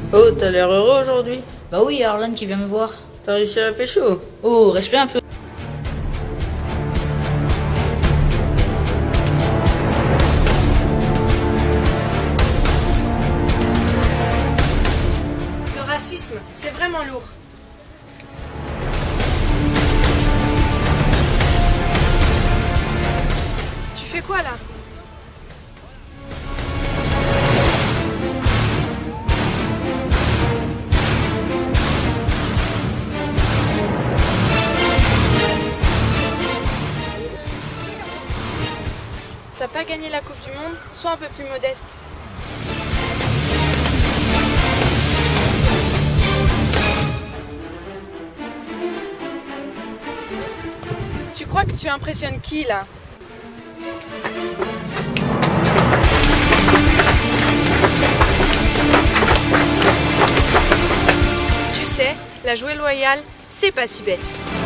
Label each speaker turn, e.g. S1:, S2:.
S1: Oh, t'as l'air heureux aujourd'hui.
S2: Bah oui, Arlan qui vient me voir.
S1: T'as réussi à la pécho.
S2: Oh, respect un peu.
S3: Le racisme, c'est vraiment lourd. Tu fais quoi là? T'as pas gagné la Coupe du Monde, sois un peu plus modeste. Tu crois que tu impressionnes qui là? Tu sais, la jouer loyale, c'est pas si bête.